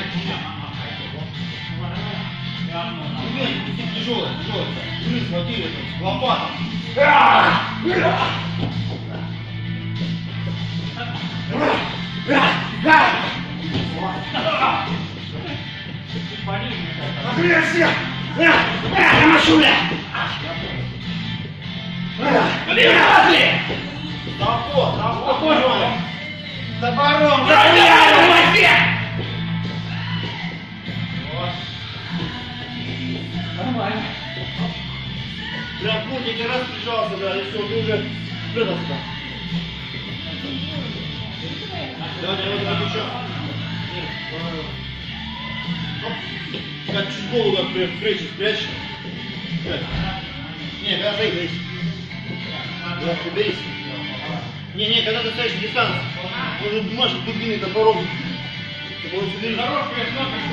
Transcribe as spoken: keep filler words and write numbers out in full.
Тяжелый, тяжелый. Вы схватили лопату. Агрессия! Машуля! Левый! Запор, запор, Топором! Топором! Нормально. Прям путник раз прижался, да, и все, ты уже спрятался. Давай, давай, давай, еще. Как чуть голову как при встрече спрячь. Не, когда стоишь. Да, приберись. Не, не, когда ты стоишь на дистанции. Он может дубиной топором. Дорожку я смотрю.